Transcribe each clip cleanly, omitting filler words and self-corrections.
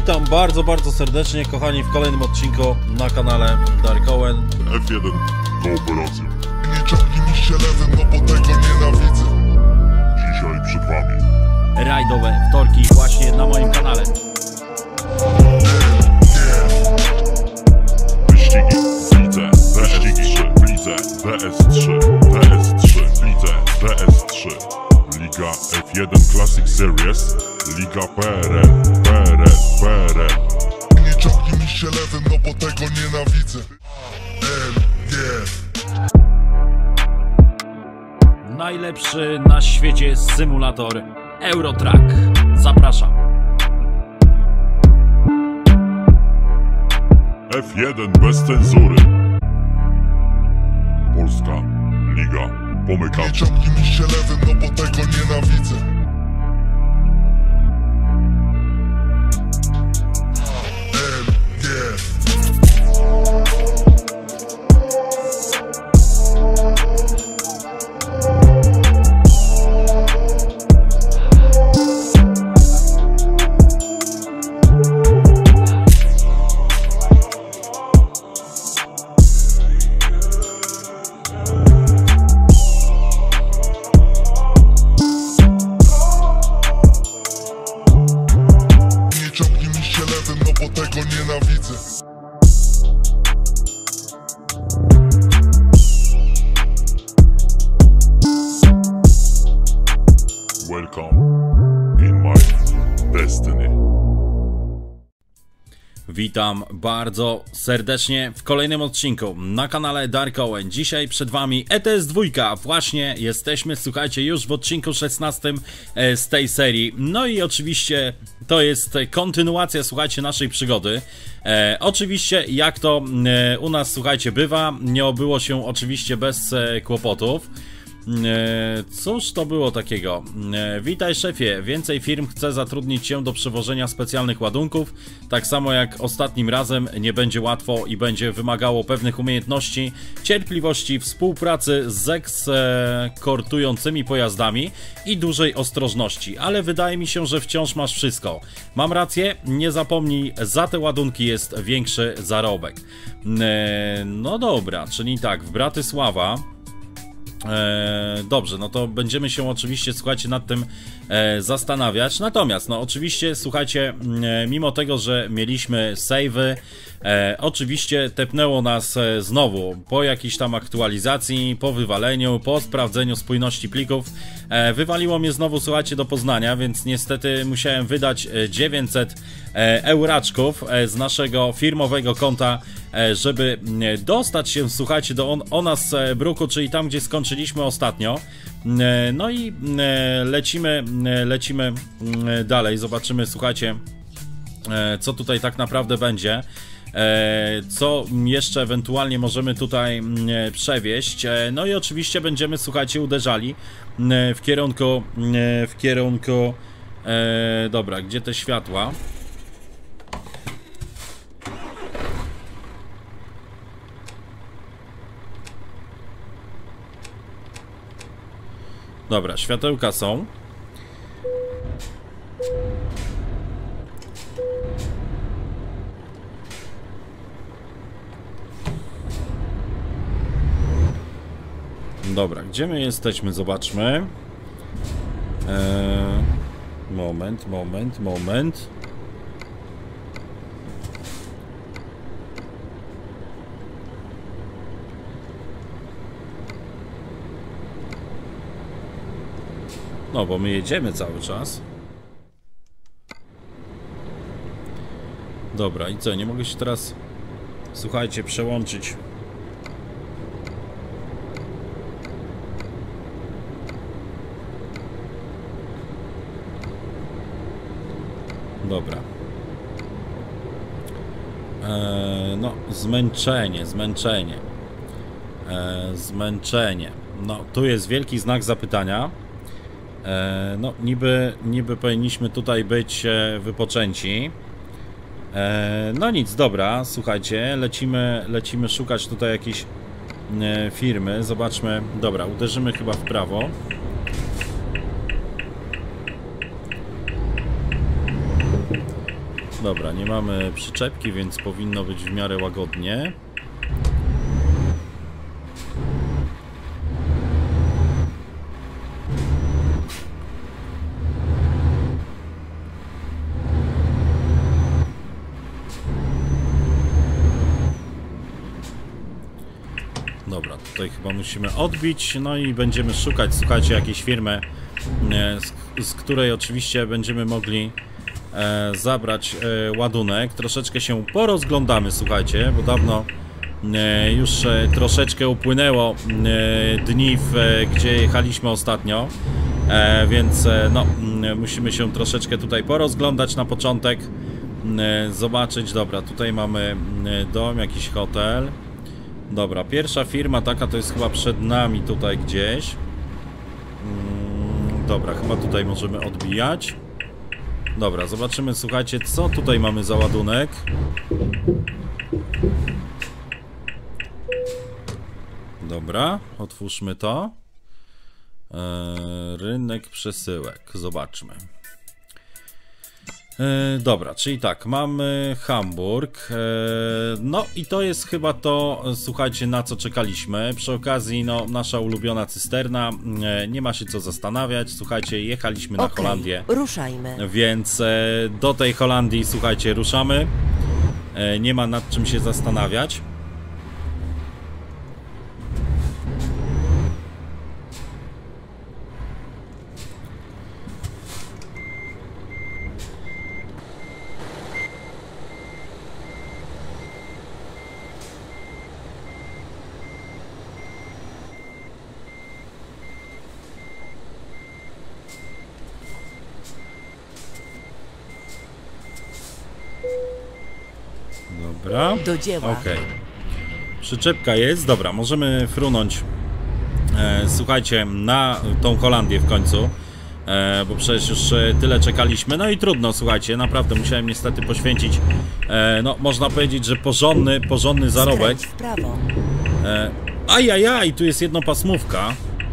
Witam bardzo serdecznie, kochani, w kolejnym odcinku na kanale Dark Owen. F1 Kooperacja. Nie ciągnij mi się lewym, no bo tego nienawidzę. Dzisiaj przed wami Rajdowe wtorki właśnie na moim kanale. wyścigi w lidze PS3, w lidze PS3, PS3, w lidze PS3, Liga F1 Classic Series, Liga PRL. Nie ciągnij mi się lewym, no bo tego nienawidzę. Najlepszy na świecie symulator Eurotrack. Zapraszam. F1 bez cenzury. Polska Liga Nie Pomykaczy. ciągnij mi się lewym, no bo tego nienawidzę. Welcome in my destiny. Witam bardzo serdecznie w kolejnym odcinku na kanale Dark Owen. Dzisiaj przed wami ETS 2. Właśnie jesteśmy, słuchajcie, już w odcinku 16 z tej serii. No i oczywiście to jest kontynuacja, słuchajcie, naszej przygody. Oczywiście jak to u nas, słuchajcie, bywa, nie obyło się oczywiście bez kłopotów. Cóż to było takiego? Witaj szefie, więcej firm chce zatrudnić się do przewożenia specjalnych ładunków. Tak samo jak ostatnim razem nie będzie łatwo i będzie wymagało pewnych umiejętności, cierpliwości, współpracy z eskortującymi pojazdami i dużej ostrożności. Ale wydaje mi się, że wciąż masz wszystko. Mam rację? Nie zapomnij, za te ładunki jest większy zarobek. No dobra, czyli tak, w Bratysława. Dobrze, no to będziemy się oczywiście, słuchajcie, nad tym zastanawiać. Natomiast, no oczywiście, słuchajcie, mimo tego, że mieliśmy save'y, oczywiście tepnęło nas znowu po jakiejś tam aktualizacji, po wywaleniu, po sprawdzeniu spójności plików. Wywaliło mnie znowu, słuchajcie, do Poznania, więc niestety musiałem wydać 900 euraczków z naszego firmowego konta, żeby dostać się, słuchajcie, do Onas Bruku, czyli tam, gdzie skończyliśmy ostatnio. No i lecimy dalej, zobaczymy, słuchajcie, co tutaj tak naprawdę będzie. Co jeszcze ewentualnie możemy tutaj przewieźć. No i oczywiście będziemy, słuchajcie, uderzali w kierunku dobra, gdzie te światła? Dobra, światełka są. Dobra, gdzie my jesteśmy? Zobaczmy. Moment. No, bo my jedziemy cały czas. Dobra, i co? Nie mogę się teraz, słuchajcie, przełączyć. Dobra. No, zmęczenie. No, tu jest wielki znak zapytania. No, niby powinniśmy tutaj być wypoczęci. No nic, dobra, słuchajcie, lecimy szukać tutaj jakiejś firmy. Zobaczmy, dobra, uderzymy chyba w prawo. Dobra, nie mamy przyczepki, więc powinno być w miarę łagodnie. Dobra, tutaj chyba musimy odbić, no i będziemy szukać, słuchajcie, jakiejś firmy, z której oczywiście będziemy mogli zabrać ładunek. Troszeczkę się porozglądamy, słuchajcie, bo dawno już troszeczkę upłynęło dni, gdzie jechaliśmy ostatnio, więc no, musimy się troszeczkę tutaj porozglądać na początek, zobaczyć. Dobra, tutaj mamy dom, jakiś hotel. Dobra, pierwsza firma taka to jest chyba przed nami tutaj gdzieś. Dobra, chyba tutaj możemy odbijać. Dobra, zobaczymy, słuchajcie, co tutaj mamy za ładunek. Dobra, otwórzmy to. Rynek przesyłek, zobaczmy. Dobra, czyli tak, mamy Hamburg. No i to jest chyba to, słuchajcie, na co czekaliśmy. Przy okazji, no, nasza ulubiona cysterna. Nie ma się co zastanawiać. Słuchajcie, jechaliśmy na Holandię. Ruszajmy. Więc do tej Holandii, słuchajcie, ruszamy. Nie ma nad czym się zastanawiać. Dobra. Do dzieła. Okej. Przyczepka jest. Dobra, możemy frunąć, słuchajcie, na tą Holandię w końcu, bo przecież już tyle czekaliśmy. No i trudno, słuchajcie, naprawdę musiałem niestety poświęcić, no można powiedzieć, że porządny zarobek. Skręć w prawo. Ajajaj, tu jest jednopasmówka.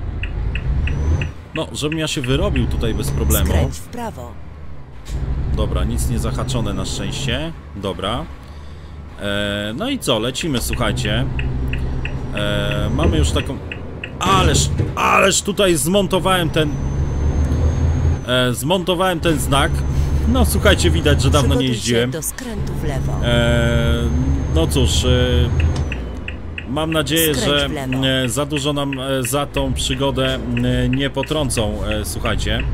No, żebym ja się wyrobił tutaj bez problemu. Skręć w prawo. Dobra, nic nie zahaczone na szczęście. Dobra. No i co, lecimy, słuchajcie. Mamy już taką... Ależ tutaj zmontowałem ten znak. No słuchajcie, widać, że dawno nie jeździłem. Do skrętu w lewo. No cóż, mam nadzieję, że za dużo nam za tą przygodę nie potrącą, słuchajcie.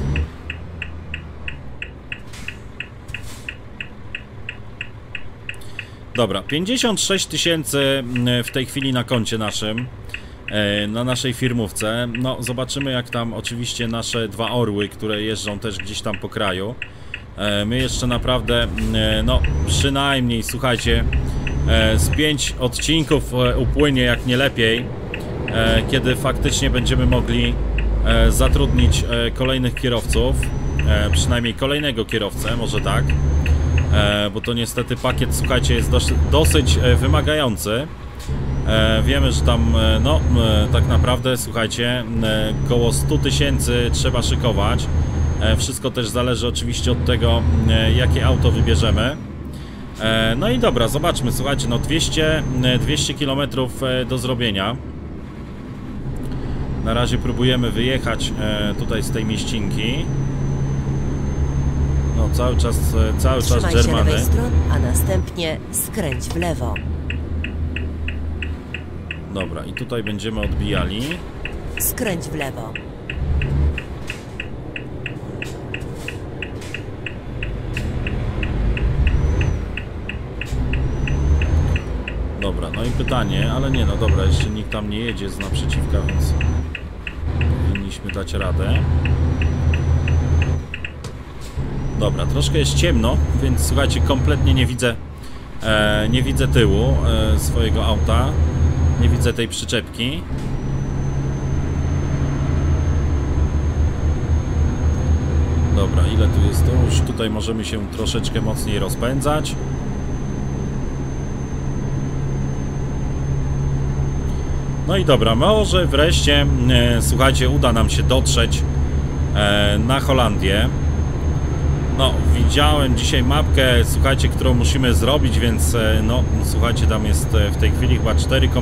Dobra, 56 000 w tej chwili na koncie naszym, na naszej firmówce. No, zobaczymy, jak tam oczywiście nasze dwa orły, które jeżdżą też gdzieś tam po kraju. My jeszcze naprawdę, no przynajmniej, słuchajcie, z 5 odcinków upłynie, jak nie lepiej, kiedy faktycznie będziemy mogli zatrudnić kolejnych kierowców, przynajmniej kolejnego kierowcę, może tak. Bo to niestety pakiet, słuchajcie, jest dosyć wymagający. Wiemy, że tam, no, tak naprawdę, słuchajcie, koło 100 000 trzeba szykować. Wszystko też zależy oczywiście od tego, jakie auto wybierzemy. No i dobra, zobaczmy, słuchajcie, no 200 km do zrobienia. Na razie próbujemy wyjechać tutaj z tej mieścinki. No, cały czas Trzymaj się lewej strony, a następnie skręć w lewo. Dobra, i tutaj będziemy odbijali. Skręć w lewo. Dobra, no i pytanie, ale nie, no dobra, jeszcze nikt tam nie jedzie z naprzeciwka, więc powinniśmy dać radę. Dobra, troszkę jest ciemno, więc słuchajcie, kompletnie nie widzę tyłu swojego auta. Nie widzę tej przyczepki. Dobra, ile tu jest? To już tutaj możemy się troszeczkę mocniej rozpędzać. No i dobra, może wreszcie, słuchajcie, uda nam się dotrzeć na Holandię. No, widziałem dzisiaj mapkę, słuchajcie, którą musimy zrobić, więc no, słuchajcie, tam jest w tej chwili chyba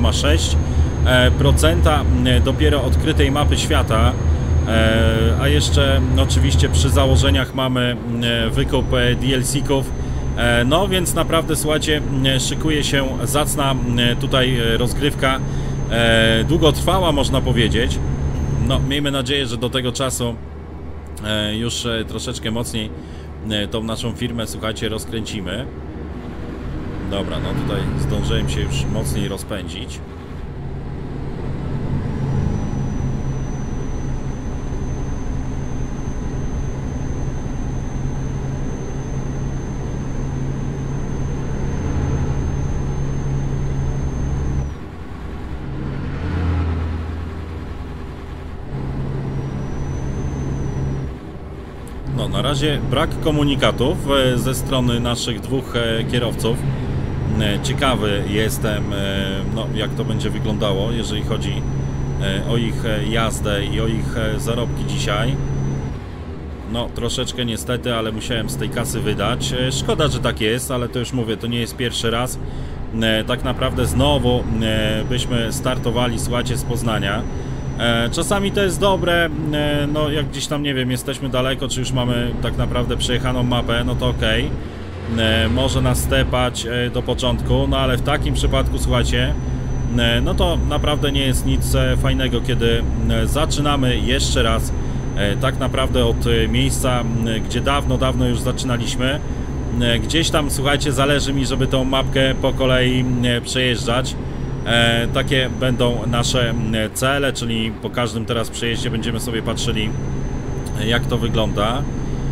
4,6% dopiero odkrytej mapy świata, a jeszcze oczywiście przy założeniach mamy wykup DLC-ków, no więc naprawdę, słuchajcie, szykuje się zacna tutaj rozgrywka, długotrwała, można powiedzieć. No, miejmy nadzieję, że do tego czasu już troszeczkę mocniej tą naszą firmę, słuchajcie, rozkręcimy. Dobra, no tutaj zdążyłem się już mocniej rozpędzić. No, na razie brak komunikatów ze strony naszych dwóch kierowców. Ciekawy jestem, no, jak to będzie wyglądało, jeżeli chodzi o ich jazdę i o ich zarobki dzisiaj. No, troszeczkę niestety, ale musiałem z tej kasy wydać. Szkoda, że tak jest, ale to już mówię, to nie jest pierwszy raz. Tak naprawdę znowu byśmy startowali, słuchajcie, z Poznania. Czasami to jest dobre, no jak gdzieś tam, nie wiem, jesteśmy daleko, czy już mamy tak naprawdę przejechaną mapę, no to okej. Może nas stepać do początku, no ale w takim przypadku, słuchajcie, no to naprawdę nie jest nic fajnego, kiedy zaczynamy jeszcze raz tak naprawdę od miejsca, gdzie dawno już zaczynaliśmy. Gdzieś tam, słuchajcie, zależy mi, żeby tą mapkę po kolei przejeżdżać. Takie będą nasze cele, czyli po każdym teraz przejeździe będziemy sobie patrzyli, jak to wygląda.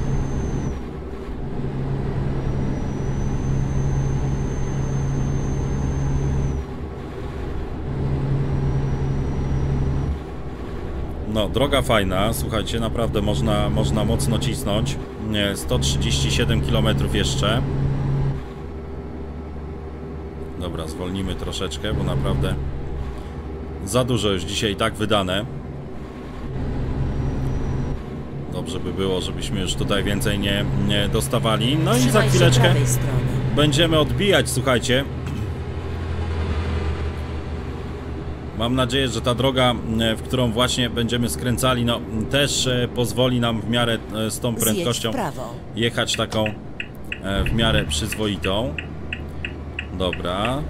No, droga fajna, słuchajcie, naprawdę można mocno cisnąć. 137 km jeszcze. Dobra, zwolnimy troszeczkę, bo naprawdę za dużo już dzisiaj tak wydane. Dobrze by było, żebyśmy już tutaj więcej nie dostawali. No i za chwileczkę będziemy odbijać, słuchajcie. Mam nadzieję, że ta droga, w którą właśnie będziemy skręcali, no też pozwoli nam w miarę z tą prędkością jechać taką w miarę przyzwoitą. Dobra.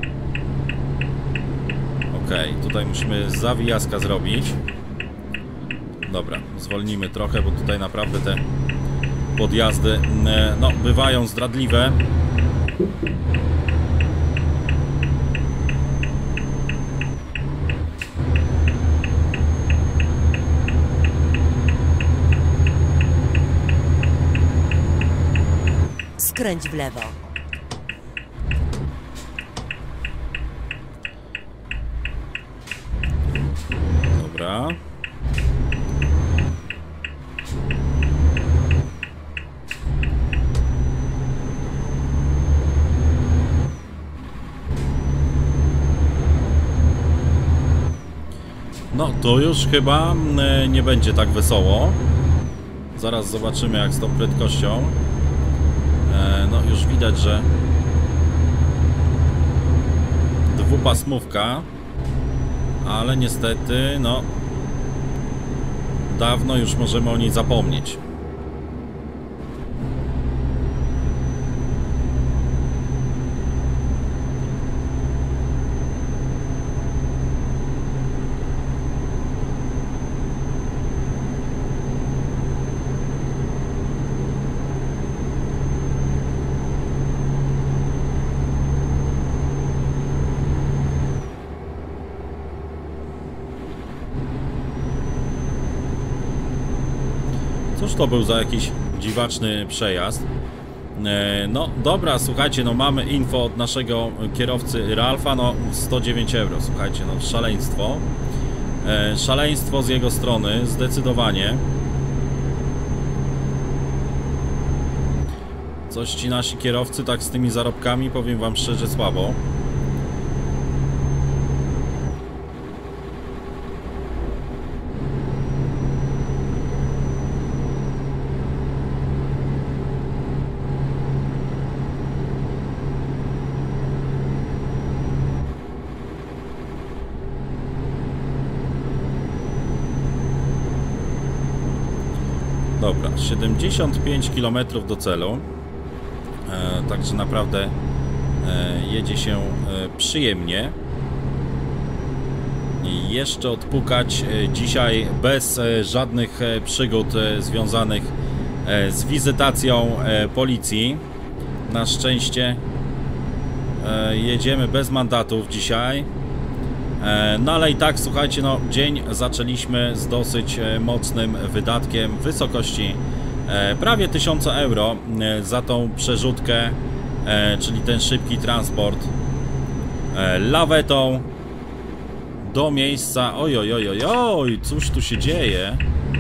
Okej, tutaj musimy zawijaska zrobić. Dobra, zwolnimy trochę, bo tutaj naprawdę te podjazdy, no, bywają zdradliwe. Skręć w lewo. Dobra. No, to już chyba nie będzie tak wesoło. Zaraz zobaczymy, jak z tą prędkością. No, już widać, że dwupasmówka, ale niestety, no, dawno już możemy o niej zapomnieć. Cóż to był za jakiś dziwaczny przejazd? No dobra, słuchajcie, no mamy info od naszego kierowcy Ralfa, no 109 euro, słuchajcie, no szaleństwo. Szaleństwo z jego strony, zdecydowanie. Coś ci nasi kierowcy tak z tymi zarobkami, powiem wam szczerze, słabo. Dobra, 75 km do celu. Także naprawdę jedzie się przyjemnie. I jeszcze odpukać dzisiaj bez żadnych przygód związanych z wizytacją policji. Na szczęście jedziemy bez mandatów dzisiaj. No ale i tak, słuchajcie, no dzień zaczęliśmy z dosyć mocnym wydatkiem w wysokości prawie 1000 euro za tą przerzutkę, czyli ten szybki transport lawetą do miejsca. Oj, oj, oj, oj, oj, cóż tu się dzieje?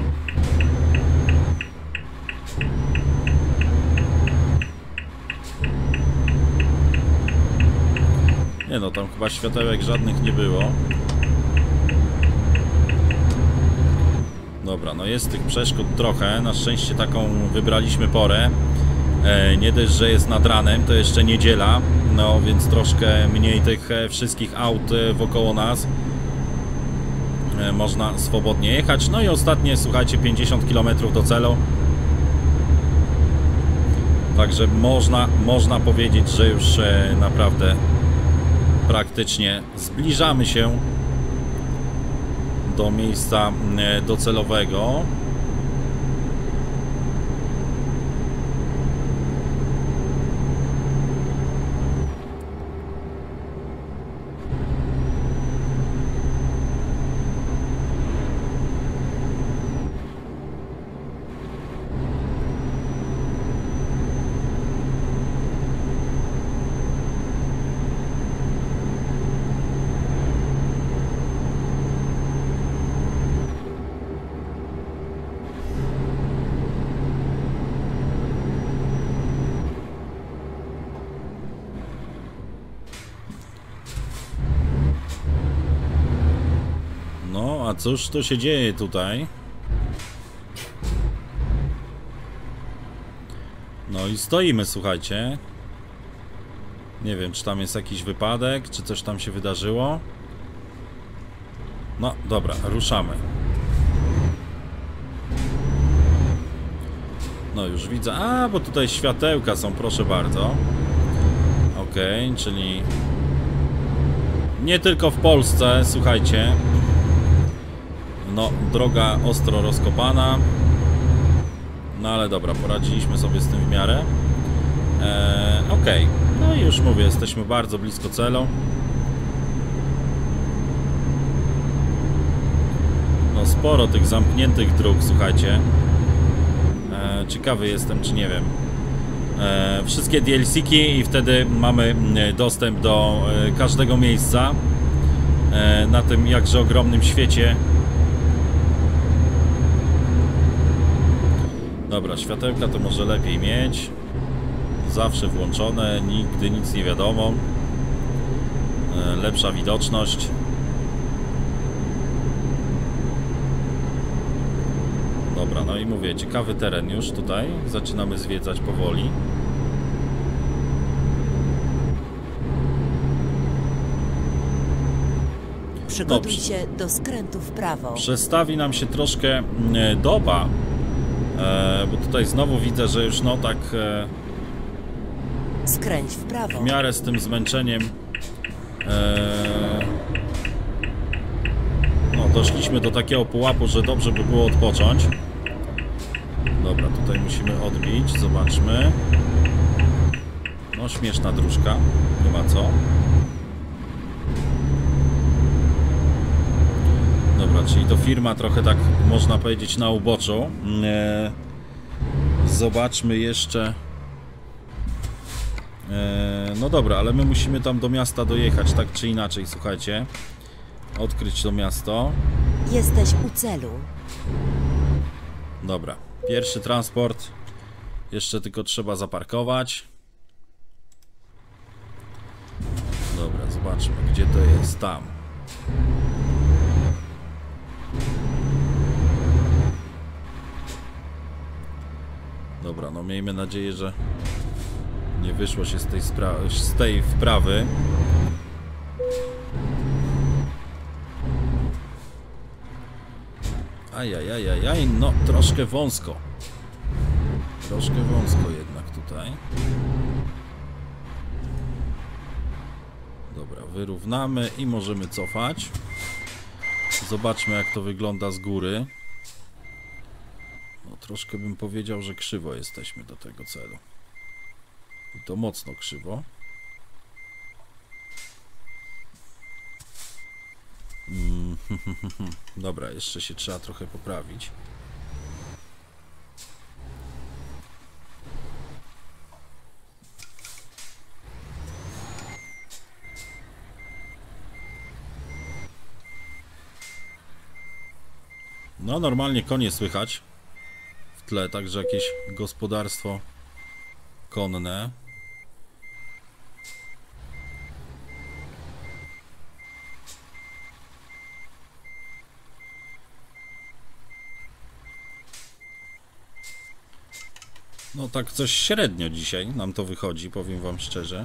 Nie no, tam chyba światełek żadnych nie było. Dobra, no jest tych przeszkód trochę. Na szczęście taką wybraliśmy porę. Nie dość, że jest nad ranem, to jeszcze niedziela. No więc troszkę mniej tych wszystkich aut wokoło nas. Można swobodnie jechać. No i ostatnie, słuchajcie, 50 km do celu. Także można powiedzieć, że już naprawdę praktycznie zbliżamy się do miejsca docelowego. A cóż to się dzieje tutaj? No i stoimy, słuchajcie. Nie wiem, czy tam jest jakiś wypadek, czy coś tam się wydarzyło. No, dobra, ruszamy. No już widzę. A, bo tutaj światełka są, proszę bardzo. Okej, czyli nie tylko w Polsce, słuchajcie. No, droga ostro rozkopana. No ale dobra, poradziliśmy sobie z tym w miarę. Okej. No i już mówię, jesteśmy bardzo blisko celu. No sporo tych zamkniętych dróg, słuchajcie. Ciekawy jestem, czy nie wiem. Wszystkie DLC-ki i wtedy mamy dostęp do każdego miejsca na tym jakże ogromnym świecie. Dobra, światełka to może lepiej mieć. Zawsze włączone, nigdy nic nie wiadomo. Lepsza widoczność. Dobra, no i mówię, ciekawy teren już tutaj. Zaczynamy zwiedzać powoli. Przygotuj się do skrętu w prawo. Przestawi nam się troszkę doba. Bo tutaj znowu widzę, że już no tak skręć w prawo. w miarę z tym zmęczeniem no doszliśmy do takiego pułapu, że dobrze by było odpocząć. Dobra, tutaj musimy odbić, zobaczmy. No śmieszna dróżka, nie ma co. Dobra, czyli to firma trochę tak, można powiedzieć, na uboczu. Zobaczmy jeszcze. No dobra, ale my musimy tam do miasta dojechać, tak czy inaczej, słuchajcie. Odkryć to miasto. Jesteś u celu. Dobra, pierwszy transport. Jeszcze tylko trzeba zaparkować. Dobra, zobaczmy, gdzie to jest. Tam. Dobra, no miejmy nadzieję, że nie wyszło się z tej wprawy. Ajajajajaj, no troszkę wąsko. Troszkę wąsko jednak tutaj. Dobra, wyrównamy i możemy cofać. Zobaczmy, jak to wygląda z góry. No troszkę bym powiedział, że krzywo jesteśmy do tego celu. I to mocno krzywo. Dobra, jeszcze się trzeba trochę poprawić. No normalnie konie słychać w tle, także jakieś gospodarstwo konne. No tak coś średnio dzisiaj nam to wychodzi, powiem wam szczerze.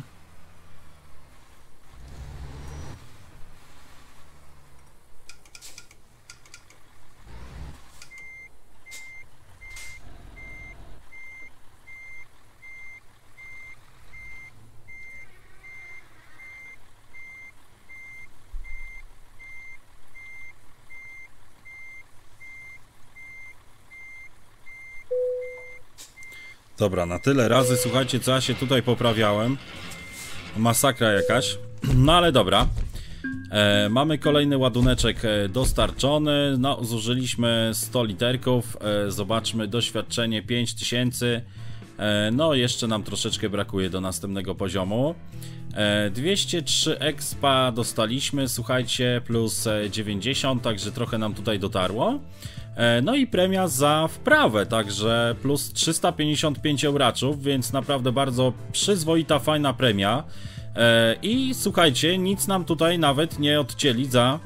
Dobra, na tyle razy, słuchajcie, co ja się tutaj poprawiałem. Masakra jakaś. No ale dobra. Mamy kolejny ładuneczek dostarczony. No, zużyliśmy 100 literków. Zobaczmy, doświadczenie 5000. No, jeszcze nam troszeczkę brakuje do następnego poziomu. 203 expa dostaliśmy, słuchajcie, plus 90, także trochę nam tutaj dotarło. No i premia za wprawę, także plus 355 euraczów, więc naprawdę bardzo przyzwoita, fajna premia. I słuchajcie, nic nam tutaj nawet nie odcięli za...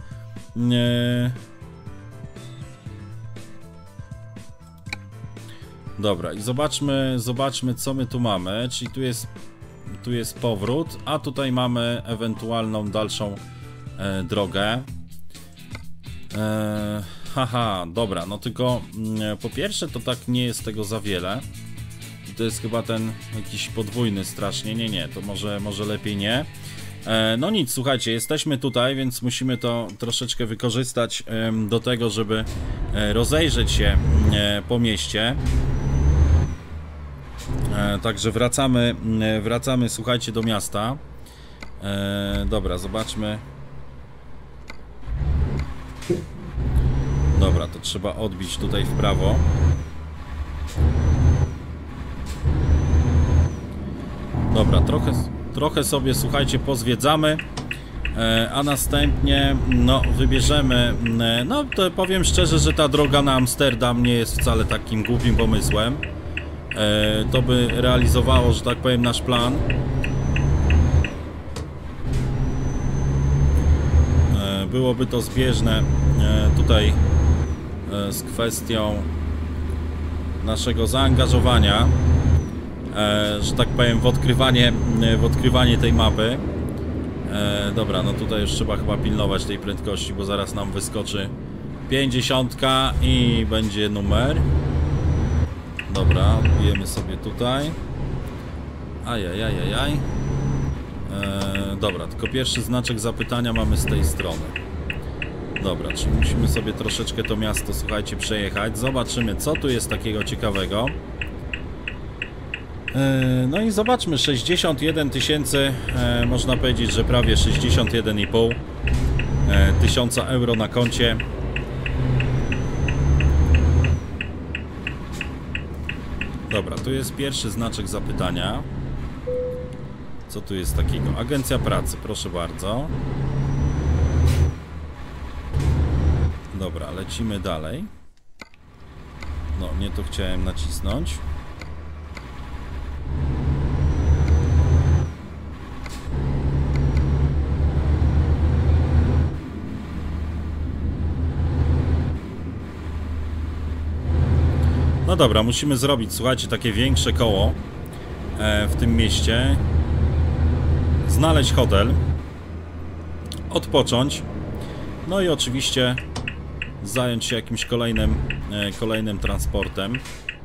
Dobra, i zobaczmy co my tu mamy, czyli tu jest powrót, a tutaj mamy ewentualną dalszą drogę. Haha, dobra, no tylko po pierwsze to tak nie jest tego za wiele. To jest chyba ten jakiś podwójny strasznie, nie, to może lepiej nie. No nic, słuchajcie, jesteśmy tutaj, więc musimy to troszeczkę wykorzystać do tego, żeby rozejrzeć się po mieście. Także wracamy, słuchajcie, do miasta. Dobra, zobaczmy. Dobra, to trzeba odbić tutaj w prawo. Dobra, trochę sobie, słuchajcie, pozwiedzamy, a następnie, no, wybierzemy, no, to powiem szczerze, że ta droga na Amsterdam nie jest wcale takim głupim pomysłem. To by realizowało, że tak powiem, nasz plan. Byłoby to zbieżne tutaj z kwestią naszego zaangażowania, że tak powiem, w odkrywanie tej mapy. Dobra, no tutaj już trzeba chyba pilnować tej prędkości, bo zaraz nam wyskoczy 50 i będzie numer. Dobra, bijemy sobie tutaj. Ajajajajaj. Dobra, tylko pierwszy znaczek zapytania mamy z tej strony. Dobra, czyli musimy sobie troszeczkę to miasto, słuchajcie, przejechać. Zobaczymy, co tu jest takiego ciekawego. No i zobaczmy, 61 tysięcy, można powiedzieć, że prawie 61,5 tysiąca euro na koncie. Dobra, tu jest pierwszy znaczek zapytania. Co tu jest takiego? Agencja pracy, proszę bardzo. Dobra, lecimy dalej. No, nie to chciałem nacisnąć. No dobra, musimy zrobić, słuchajcie, takie większe koło w tym mieście. Znaleźć hotel. Odpocząć. No i oczywiście zająć się jakimś kolejnym transportem.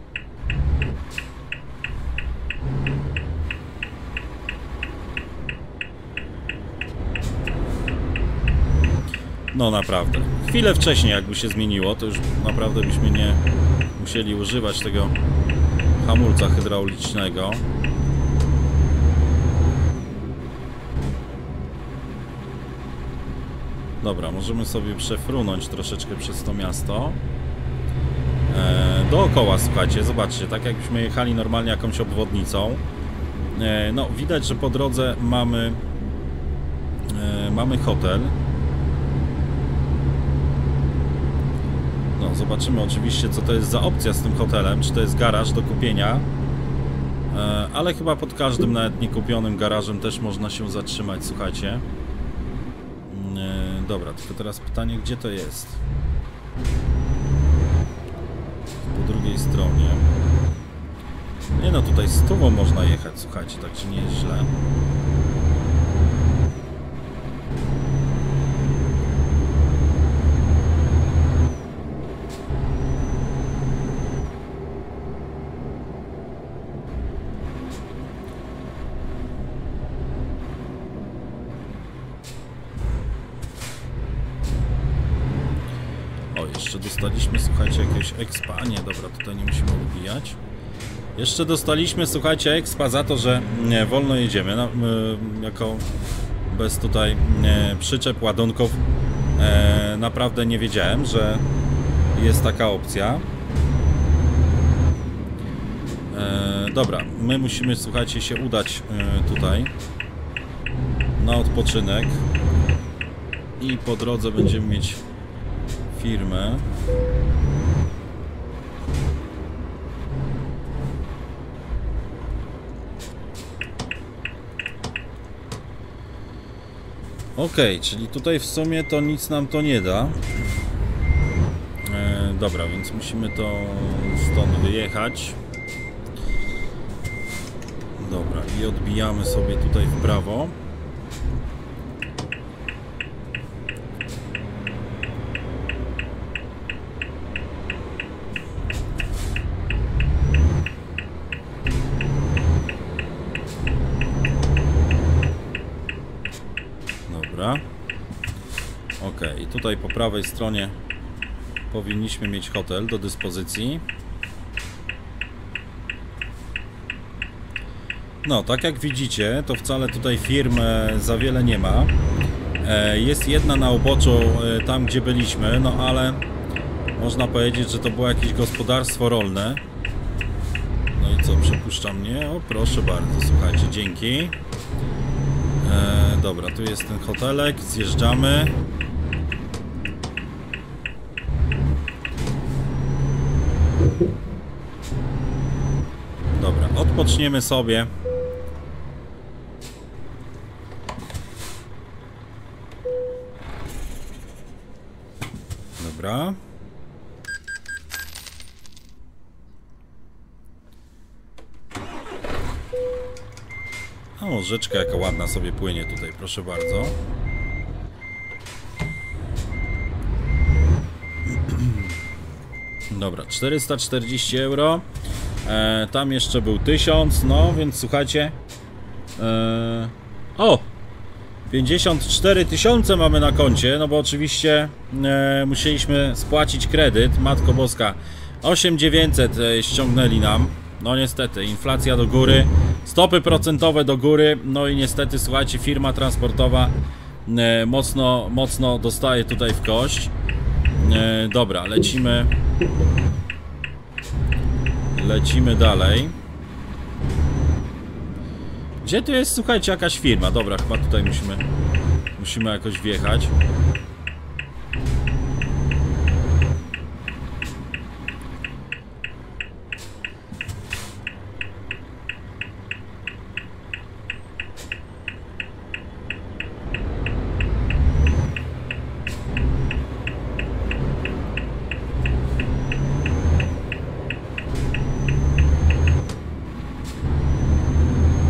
No naprawdę. Chwilę wcześniej jakby się zmieniło, to już naprawdę byśmy nie musieli używać tego hamulca hydraulicznego. Dobra, możemy sobie przefrunąć troszeczkę przez to miasto. Dookoła, słuchajcie, zobaczcie, tak jakbyśmy jechali normalnie jakąś obwodnicą. No, widać, że po drodze mamy hotel. No, zobaczymy oczywiście, co to jest za opcja z tym hotelem, czy to jest garaż do kupienia. Ale chyba pod każdym, nawet niekupionym garażem też można się zatrzymać, słuchajcie. Dobra, tylko teraz pytanie, gdzie to jest? Po drugiej stronie. Nie no, tutaj z Tubą można jechać, słuchajcie, także nie jest źle. Jeszcze dostaliśmy, słuchajcie, jakiegoś expa. Nie, dobra, tutaj nie musimy odbijać. Jeszcze dostaliśmy, słuchajcie, expa za to, że wolno jedziemy. No, jako bez tutaj przyczep, ładunków. Naprawdę nie wiedziałem, że jest taka opcja. Dobra, my musimy, słuchajcie, się udać tutaj na odpoczynek. I po drodze będziemy mieć firmę. Okej, czyli tutaj w sumie to nic nam to nie da. Dobra, więc musimy to stąd wyjechać. Dobra, i odbijamy sobie tutaj w prawo. Ok, i tutaj po prawej stronie powinniśmy mieć hotel do dyspozycji. No, tak jak widzicie, to wcale tutaj firm za wiele nie ma. Jest jedna na uboczu, tam gdzie byliśmy, no ale można powiedzieć, że to było jakieś gospodarstwo rolne. No i co, przepuszcza mnie? O, proszę bardzo, słuchajcie, dzięki. Dobra, tu jest ten hotelek, zjeżdżamy. Dobra, odpoczniemy sobie. Dobra. O, rzeczka jaka ładna sobie płynie tutaj, proszę bardzo. Dobra, 440 euro. Tam jeszcze był 1000, no więc słuchajcie. O! 54 000 mamy na koncie, no bo oczywiście musieliśmy spłacić kredyt, Matko Boska. 8900 ściągnęli nam. No niestety, inflacja do góry, stopy procentowe do góry, no i niestety, słuchajcie, firma transportowa mocno dostaje tutaj w kość. Dobra, lecimy dalej. Gdzie tu jest, słuchajcie, jakaś firma? Dobra, chyba tutaj musimy jakoś wjechać.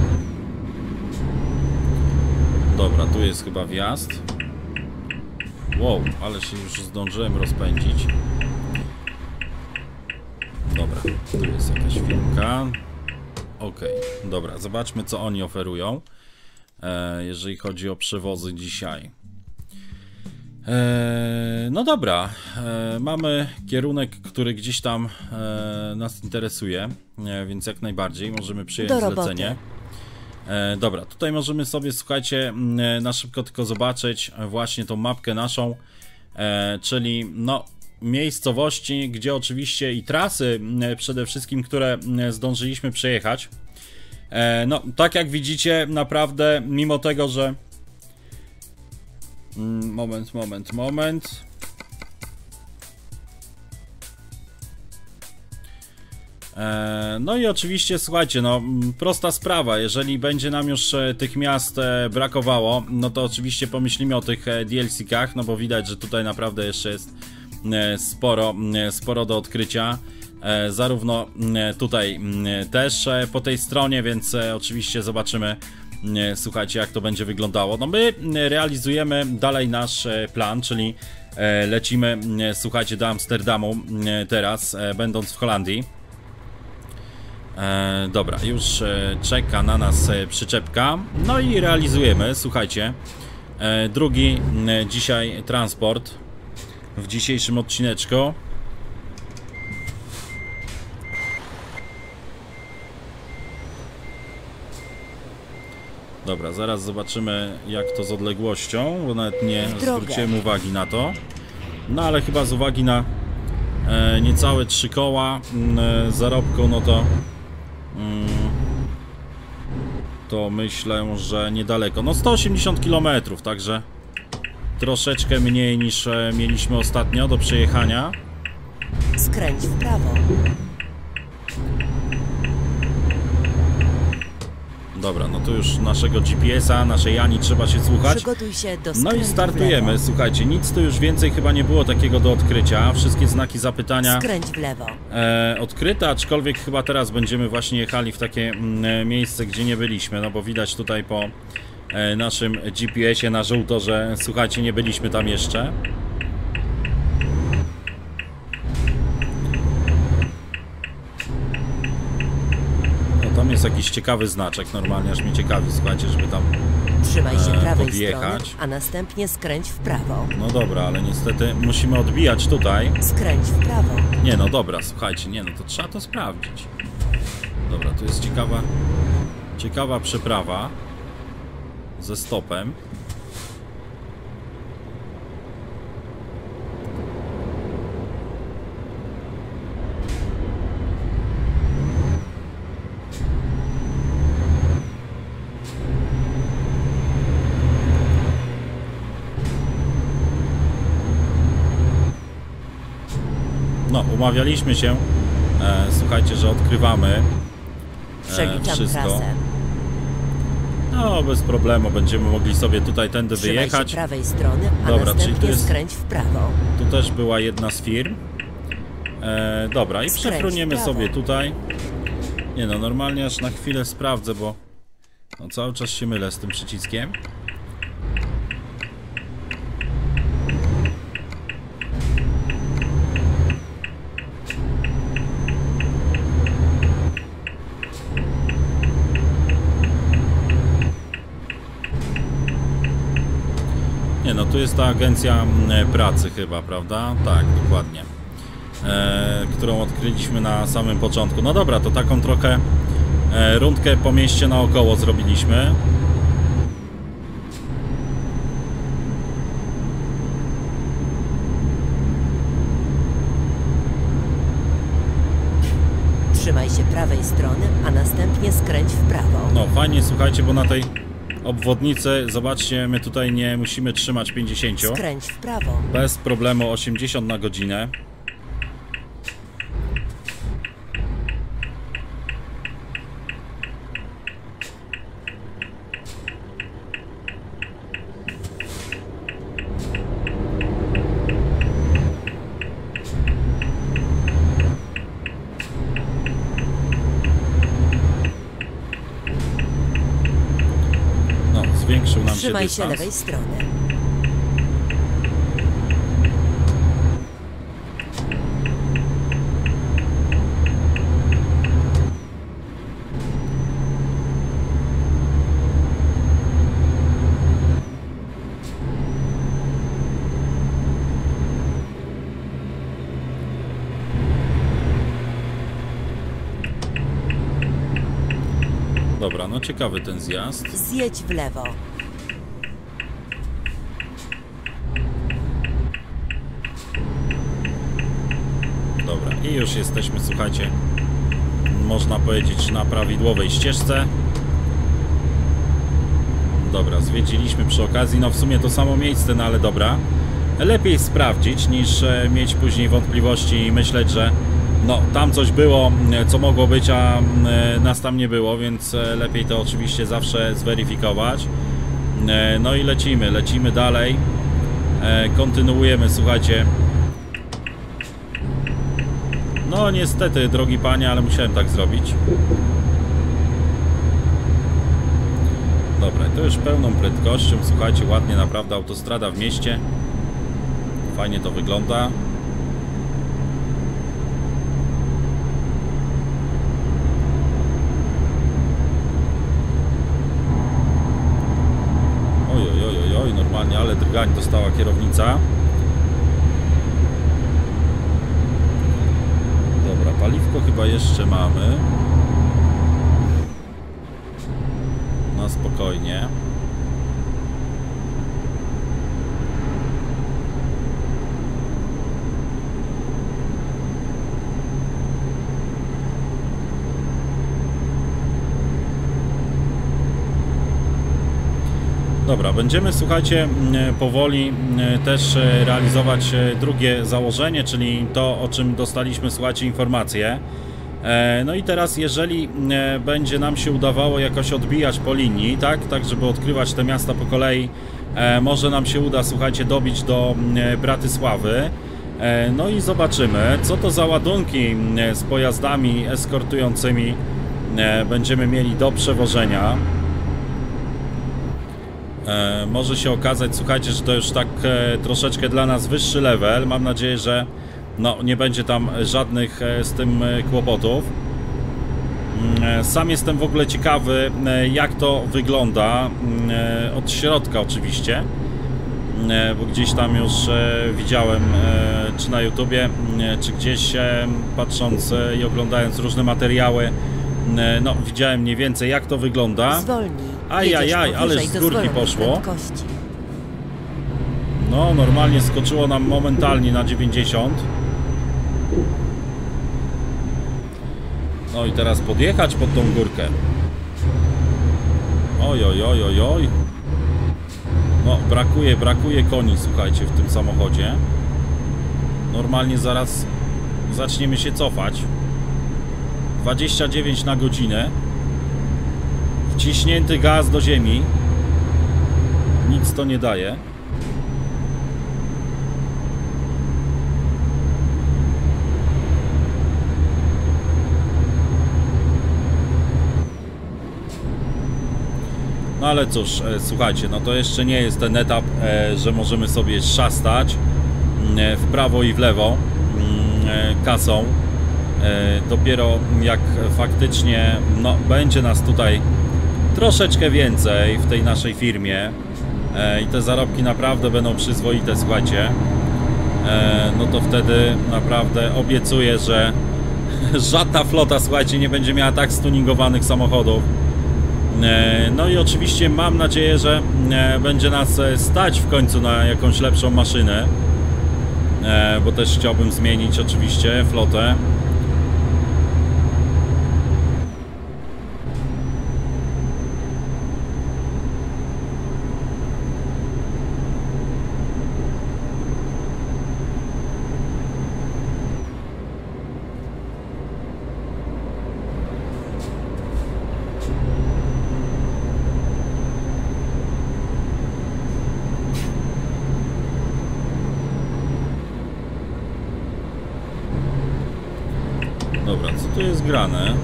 Dobra, tu jest chyba wjazd. Wow, ale się już zdążyłem rozpędzić. Dobra, tu jest jakaś filmka. Okej, dobra, zobaczmy co oni oferują, jeżeli chodzi o przewozy dzisiaj. No dobra, mamy kierunek, który gdzieś tam nas interesuje, więc jak najbardziej możemy przyjąć zlecenie. Dobra, tutaj możemy sobie, słuchajcie, na szybko tylko zobaczyć właśnie tą mapkę naszą, czyli no miejscowości, gdzie oczywiście i trasy przede wszystkim, które zdążyliśmy przejechać. No, tak jak widzicie, naprawdę, mimo tego, że... Moment. No i oczywiście, słuchajcie, no prosta sprawa, jeżeli będzie nam już tych miast brakowało, no to oczywiście pomyślimy o tych DLC-kach, no bo widać, że tutaj naprawdę jeszcze jest sporo do odkrycia. Zarówno tutaj też po tej stronie, więc oczywiście zobaczymy, słuchajcie, jak to będzie wyglądało. No my realizujemy dalej nasz plan, czyli lecimy, słuchajcie, do Amsterdamu teraz, będąc w Holandii. Dobra, już czeka na nas przyczepka, no i realizujemy, słuchajcie, drugi dzisiaj transport w dzisiejszym odcineczku. Dobra, zaraz zobaczymy jak to z odległością, bo nawet nie zwróciłem uwagi na to. No ale chyba z uwagi na niecałe 3 koła zarobku, no to myślę, że niedaleko. No 180 km, także troszeczkę mniej niż mieliśmy ostatnio do przejechania. Skręć w prawo. Dobra, no to już naszego GPS-a, naszej Ani trzeba się słuchać. Przygotuj się do No i startujemy, słuchajcie, nic tu już więcej chyba nie było takiego do odkrycia. Wszystkie znaki zapytania skręć w lewo. Odkryte, aczkolwiek chyba teraz będziemy właśnie jechali w takie miejsce, gdzie nie byliśmy, no bo widać tutaj po naszym GPS-ie na żółto, że słuchajcie, nie byliśmy tam jeszcze. Tam jest jakiś ciekawy znaczek, normalnie aż mnie ciekawi, słuchajcie, żeby tam Trzymaj się prawej podjechać. strony, a następnie skręć w prawo. No dobra, ale niestety musimy odbijać tutaj. Skręć w prawo. Nie no dobra, słuchajcie, nie no to trzeba to sprawdzić. Dobra, tu jest ciekawa przeprawa ze stopem. No, umawialiśmy się, słuchajcie, że odkrywamy wszystko. Trasę. No, bez problemu, będziemy mogli sobie tutaj tędy wyjechać. Trzymaj się prawej strony, a dobra, następnie czyli tu jest, skręć w prawo. tu też była jedna z firm. Dobra, i przefruniemy sobie tutaj. Nie no, normalnie aż na chwilę sprawdzę, bo no, cały czas się mylę z tym przyciskiem. Nie no, tu jest ta agencja pracy chyba, prawda? Tak, dokładnie. Którą odkryliśmy na samym początku. No dobra, to taką trochę rundkę po mieście naokoło zrobiliśmy. Trzymaj się prawej strony, a następnie skręć w prawo. No fajnie, słuchajcie, bo na tej obwodnicy, zobaczcie, my tutaj nie musimy trzymać 50. Skręć w prawo. Bez problemu 80 na godzinę. Zwiększył nam Trzymaj się się dystans. lewej strony. dobra, no ciekawy ten zjazd. Zjedź w lewo. Dobra, i już jesteśmy, słuchajcie, można powiedzieć, na prawidłowej ścieżce. Dobra, zwiedziliśmy przy okazji, no w sumie to samo miejsce, no ale dobra. Lepiej sprawdzić, niż mieć później wątpliwości i myśleć, że no tam coś było, co mogło być, a nas tam nie było, więc lepiej to oczywiście zawsze zweryfikować. No i lecimy dalej. Kontynuujemy, słuchajcie. No niestety, drogi panie, ale musiałem tak zrobić. Dobra, to już pełną prędkością, słuchajcie, ładnie naprawdę autostrada w mieście. Fajnie to wygląda. Oj, normalnie, ale drgań dostała kierownica. Dobra, paliwko chyba jeszcze mamy. Na spokojnie. Dobra, będziemy, słuchajcie, powoli też realizować drugie założenie, czyli to, o czym dostaliśmy, słuchajcie, informacje. No i teraz, jeżeli będzie nam się udawało jakoś odbijać po linii, tak żeby odkrywać te miasta po kolei, może nam się uda, słuchajcie, dobić do Bratysławy. No i zobaczymy, co to za ładunki z pojazdami eskortującymi będziemy mieli do przewożenia. Może się okazać, słuchajcie, że to już tak troszeczkę dla nas wyższy level. Mam nadzieję, że no, nie będzie tam żadnych z tym kłopotów. Sam jestem w ogóle ciekawy, jak to wygląda od środka oczywiście, bo gdzieś tam już widziałem, czy na YouTubie, czy gdzieś patrząc i oglądając różne materiały, no widziałem mniej więcej, jak to wygląda. Zwolnij. Ajajaj, ależ z górki poszło. No, normalnie skoczyło nam momentalnie na 90. No i teraz podjechać pod tą górkę. Oj. No, brakuje koni, słuchajcie, w tym samochodzie. Normalnie zaraz zaczniemy się cofać. 29 na godzinę. Wciśnięty gaz do ziemi. Nic to nie daje. No ale cóż, słuchajcie, no to jeszcze nie jest ten etap, że możemy sobie szastać w prawo i w lewo kasą. Dopiero jak faktycznie no, będzie nas tutaj troszeczkę więcej w tej naszej firmie i te zarobki naprawdę będą przyzwoite, słuchajcie, no to wtedy naprawdę obiecuję, że żadna flota, słuchajcie, nie będzie miała tak stuningowanych samochodów. No i oczywiście mam nadzieję, że będzie nas stać w końcu na jakąś lepszą maszynę, bo też chciałbym zmienić oczywiście flotę. Dobra, co tu jest grane?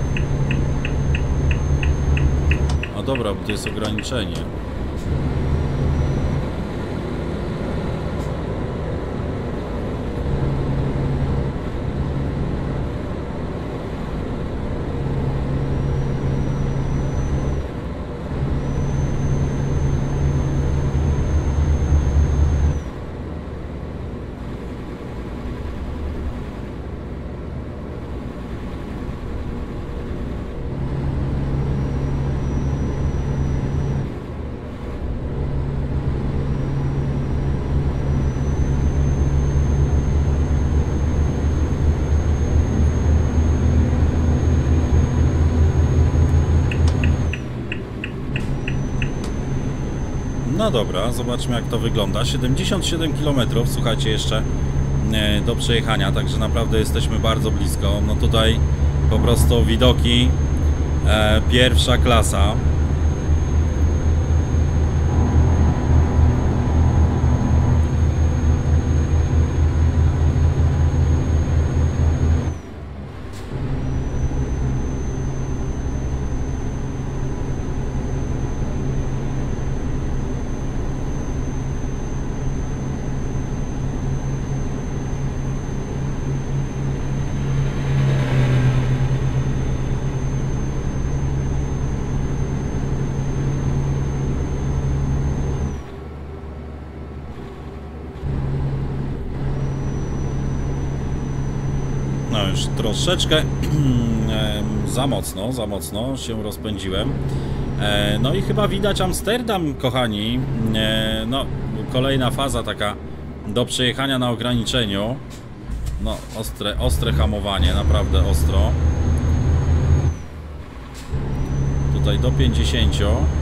A dobra, bo to jest ograniczenie. No dobra, zobaczmy jak to wygląda. 77 km, słuchajcie, jeszcze do przejechania, także naprawdę jesteśmy bardzo blisko. No tutaj po prostu widoki pierwsza klasa. No już troszeczkę za mocno się rozpędziłem. No i chyba widać Amsterdam, kochani. No, kolejna faza taka do przejechania na ograniczeniu. No, ostre hamowanie, naprawdę ostro. Tutaj do 50.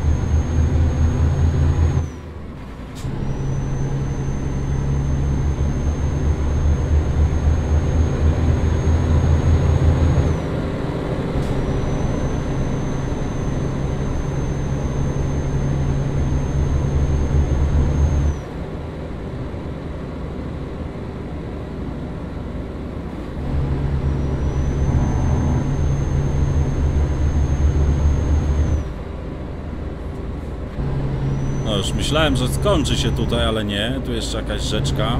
No już myślałem, że skończy się tutaj, ale nie. Tu jeszcze jakaś rzeczka.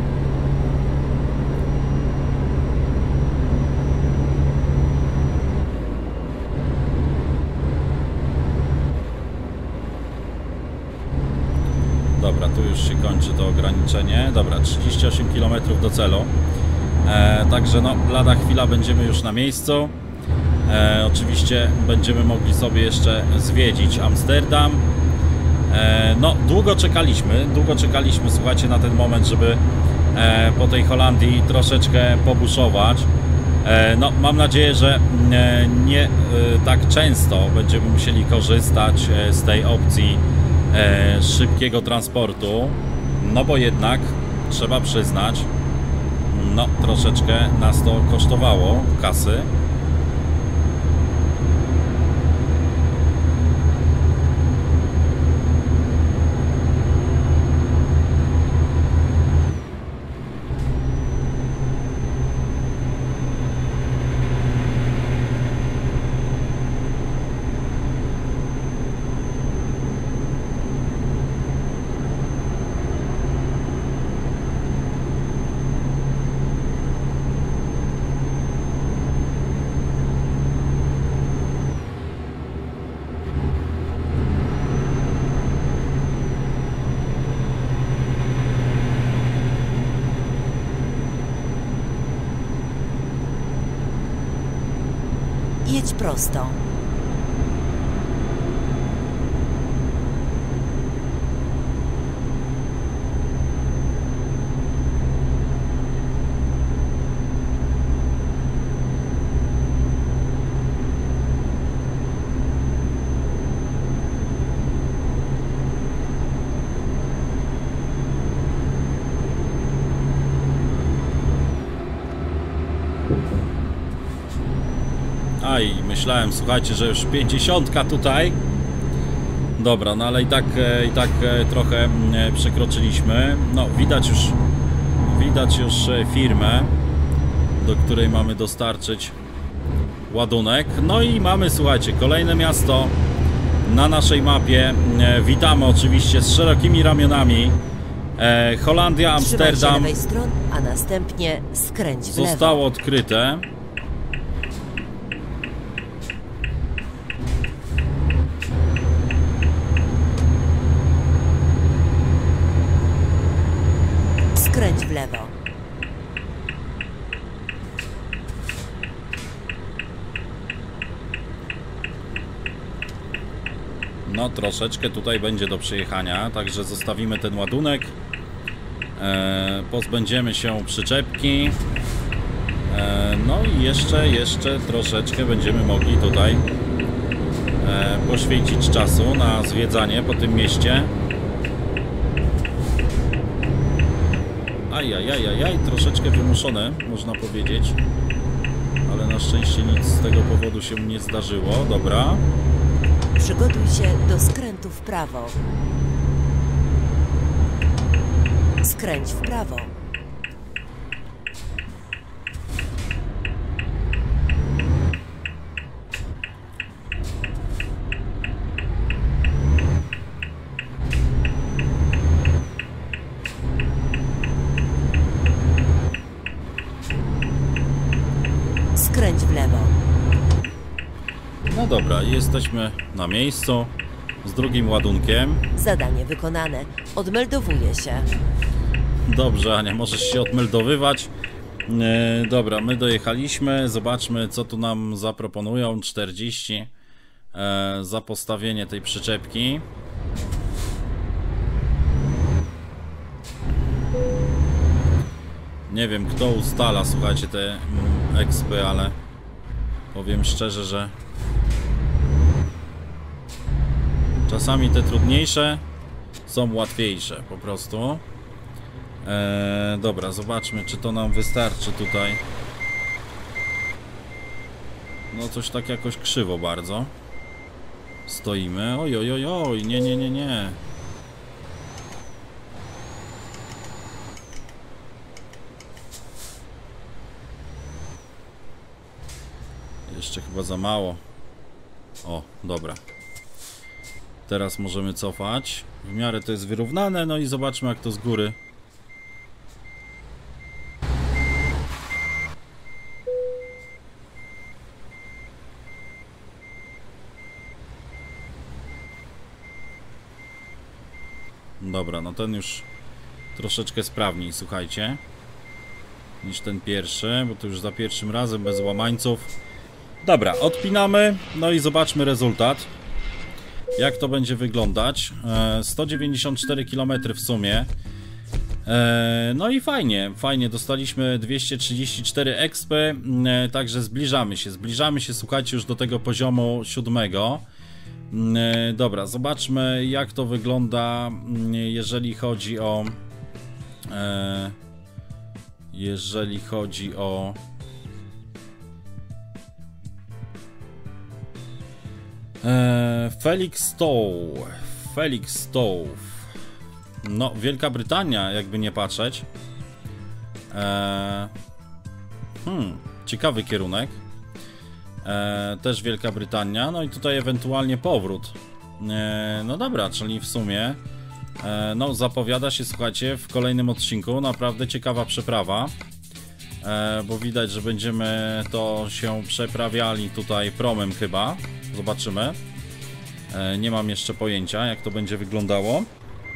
Dobra, tu już się kończy to ograniczenie. Dobra, 38 km do celu. Także no, lada chwila będziemy już na miejscu. Oczywiście będziemy mogli sobie jeszcze zwiedzić Amsterdam. No, długo czekaliśmy, słuchajcie, na ten moment, żeby po tej Holandii troszeczkę pobuszować. No, mam nadzieję, że nie tak często będziemy musieli korzystać z tej opcji szybkiego transportu, no bo jednak trzeba przyznać, no troszeczkę nas to kosztowało kasy. Jedź prosto. I myślałem, słuchajcie, że już 50 tutaj. Dobra, no ale i tak trochę przekroczyliśmy. No, widać już firmę, do której mamy dostarczyć ładunek. No i mamy, słuchajcie, kolejne miasto na naszej mapie. Witamy oczywiście z szerokimi ramionami. Holandia, Amsterdam. Trzymaj się lewej strony, a następnie skręć w lewo. Zostało odkryte. Skręć w lewo. No troszeczkę tutaj będzie do przejechania, także zostawimy ten ładunek. Pozbędziemy się przyczepki. No i jeszcze troszeczkę będziemy mogli tutaj poświęcić czasu na zwiedzanie po tym mieście. Ajajajajaj, troszeczkę wymuszone, można powiedzieć. Ale na szczęście nic z tego powodu się nie zdarzyło. Dobra. Przygotuj się do skrętu w prawo. Skręć w prawo. Skręć w lewo. No dobra, jesteśmy na miejscu z drugim ładunkiem. Zadanie wykonane. Odmeldowuję się. Dobrze, Ania, możesz się odmeldowywać. Dobra, my dojechaliśmy. Zobaczmy, co tu nam zaproponują. 40 za postawienie tej przyczepki. Nie wiem, kto ustala, słuchajcie, te expy, ale powiem szczerze, że czasami te trudniejsze są łatwiejsze, po prostu. Dobra, zobaczmy, czy to nam wystarczy tutaj. No coś tak jakoś krzywo bardzo stoimy. Oj, oj, oj, oj, nie, nie, nie, nie. Jeszcze chyba za mało. O, dobra. Teraz możemy cofać. W miarę to jest wyrównane, no i zobaczmy, jak to z góry. Dobra, no ten już troszeczkę sprawniej, słuchajcie, niż ten pierwszy, bo to już za pierwszym razem bez łamańców. Dobra, odpinamy, no i zobaczmy rezultat. Jak to będzie wyglądać. 194 km w sumie. No i fajnie, fajnie, dostaliśmy 234 expy, także zbliżamy się, słuchajcie, już do tego poziomu 7. Dobra, zobaczmy, jak to wygląda, jeżeli chodzi o Felix Stowe. No, Wielka Brytania, jakby nie patrzeć. Ciekawy kierunek. Też Wielka Brytania. No i tutaj ewentualnie powrót. No dobra, czyli w sumie no zapowiada się, słuchajcie, w kolejnym odcinku naprawdę ciekawa przeprawa. Bo widać, że będziemy to się przeprawiali tutaj promem chyba. Zobaczymy. Nie mam jeszcze pojęcia, jak to będzie wyglądało.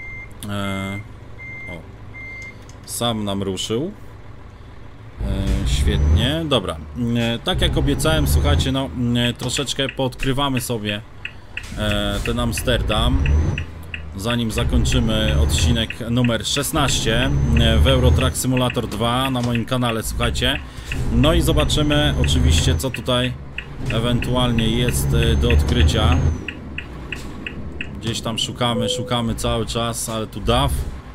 O, sam nam ruszył. Świetnie, dobra. Tak jak obiecałem, słuchajcie, no troszeczkę poodkrywamy sobie ten Amsterdam, zanim zakończymy odcinek numer 16 w Euro Truck Simulator 2 na moim kanale, słuchajcie. No i zobaczymy oczywiście, co tutaj ewentualnie jest do odkrycia. Gdzieś tam szukamy cały czas, ale tu DAF.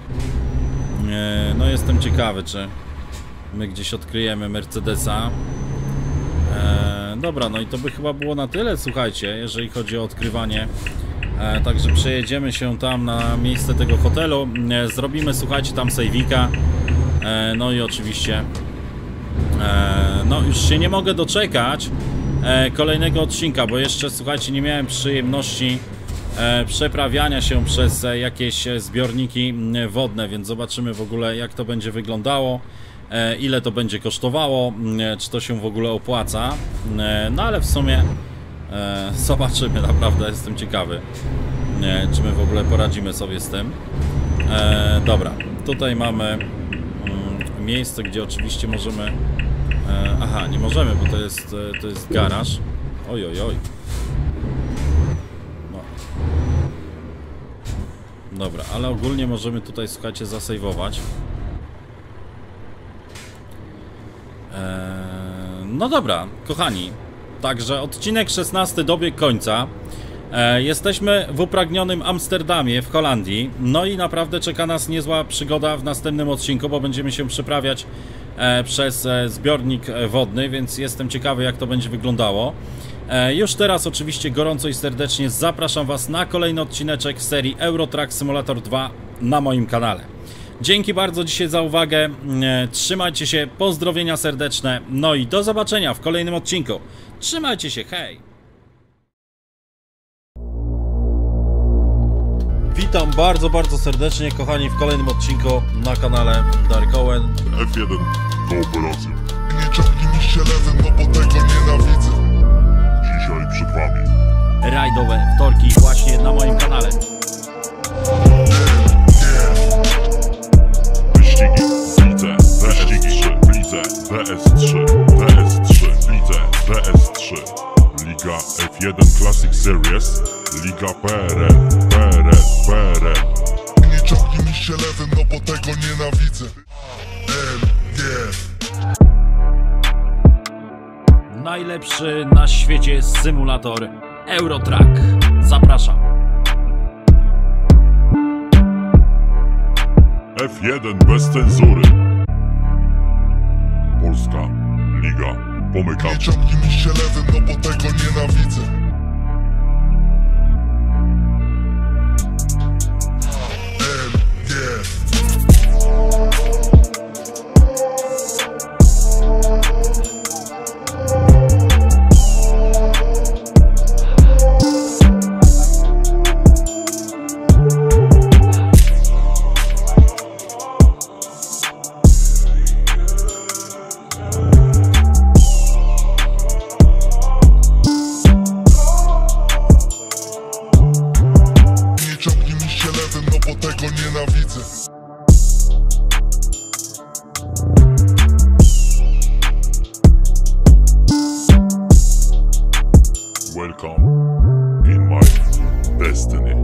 No jestem ciekawy, czy my gdzieś odkryjemy Mercedesa. Dobra, no i to by chyba było na tyle, słuchajcie, jeżeli chodzi o odkrywanie. Także przejedziemy się tam na miejsce tego hotelu. Zrobimy, słuchajcie, tam sejwika. No i oczywiście no już się nie mogę doczekać kolejnego odcinka, bo jeszcze, słuchajcie, nie miałem przyjemności przeprawiania się przez jakieś zbiorniki wodne, więc zobaczymy w ogóle, jak to będzie wyglądało, ile to będzie kosztowało, czy to się w ogóle opłaca. No ale w sumie zobaczymy, naprawdę jestem ciekawy, czy my w ogóle poradzimy sobie z tym. Dobra, tutaj mamy miejsce, gdzie oczywiście możemy... aha, nie możemy, bo to jest garaż. Oj, oj, oj. No. Dobra, ale ogólnie możemy tutaj, słuchajcie, zasejwować. No dobra, kochani. Także odcinek 16 dobiegł końca. Jesteśmy w upragnionym Amsterdamie w Holandii, no i naprawdę czeka nas niezła przygoda w następnym odcinku, bo będziemy się przeprawiać przez zbiornik wodny, więc jestem ciekawy, jak to będzie wyglądało. Już teraz oczywiście gorąco i serdecznie zapraszam Was na kolejny odcineczek z serii Euro Truck Simulator 2 na moim kanale. Dzięki bardzo dzisiaj za uwagę, trzymajcie się, pozdrowienia serdeczne, no i do zobaczenia w kolejnym odcinku. Trzymajcie się, hej! Witam bardzo serdecznie, kochani, w kolejnym odcinku na kanale Dark Owen. F1 Kooperacja. Nie ciągnij mi się lewym, no bo tego nienawidzę. Dzisiaj przed wami Rajdowe wtorki właśnie na moim kanale. wyścigi lidze DS3, lidze DS3, DS3, lidze DS3, Liga F1 Classic Series, Liga PRL. Nie ciągnij mi się lewym, no bo tego nienawidzę. Najlepszy na świecie symulator Euro Truck. Zapraszam. F1 bez cenzury. Polska Liga Nie Pomykaczy. ciągnij mi się lewym, no bo tego nienawidzę. Nie ciągnij mi się lewym, no bo tego nienawidzę. Welcome in my destiny.